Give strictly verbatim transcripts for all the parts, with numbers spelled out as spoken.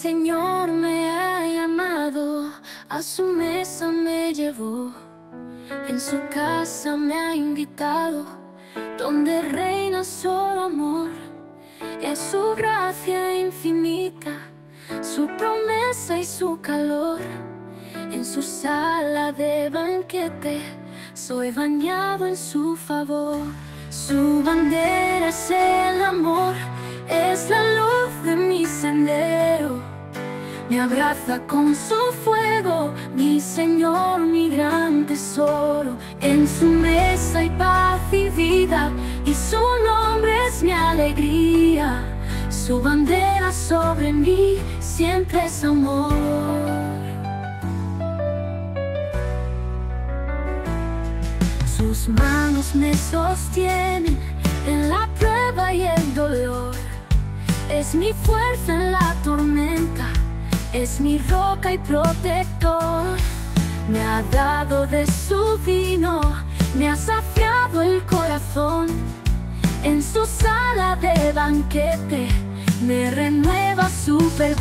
Señor me ha llamado, a su mesa me llevó, en su casa me ha invitado, donde reina solo amor. Es su gracia infinita, su promesa y su calor. En su sala de banquete soy bañado en su favor. Su bandera es el amor, es la luz de mi sendero. Me abraza con su fuego, mi Señor, mi gran tesoro. En su mesa hay paz y vida, y su nombre es mi alegría. Su bandera sobre mí siempre es amor. Sus manos me sostienen en la prueba y el dolor. Es mi fuerza en la tormenta, es mi roca y protector. Me ha dado de su vino, me ha saciado el corazón. En su sala de banquete me renueva su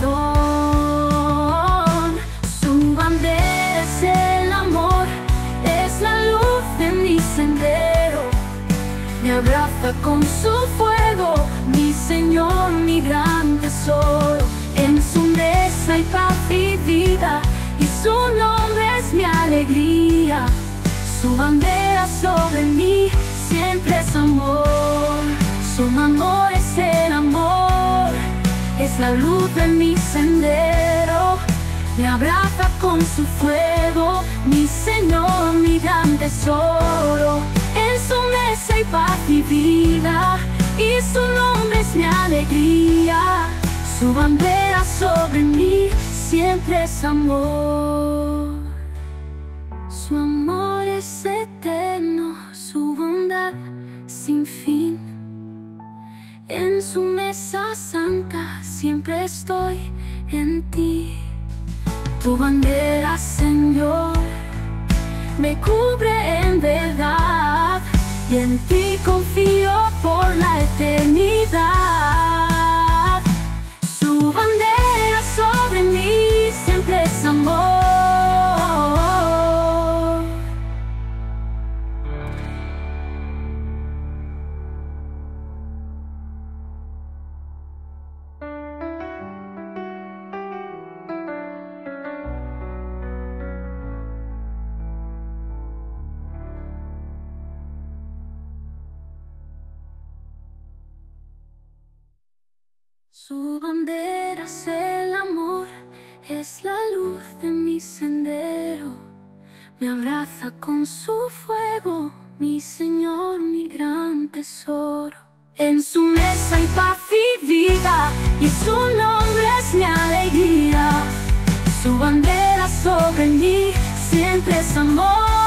perdón. Su bandera es el amor, es la luz de mi sendero. Me abraza con su fuego, mi Señor, mi gran tesoro. En su mesa hay paz y vida, y su nombre es mi alegría. Su bandera sobre mí siempre es amor. Su amor es el amor, es la luz de mi sendero. Me abraza con su fuego, mi Señor, mi gran tesoro. En su mesa hay paz y vida, y su nombre es mi alegría. Su bandera sobre mí siempre es amor. Su amor es eterno, su bondad sin fin. En su mesa santa siempre estoy en ti. Tu bandera, Señor, me cubre en verdad, y en ti confío por la eternidad. Su bandera sobre mí siempre es amor. Su bandera es el amor, es la luz de mi sendero. Me abraza con su fuego, mi Señor, mi gran tesoro. En su mesa hay paz y vida, y su nombre es mi alegría. Su bandera sobre mí siempre es amor.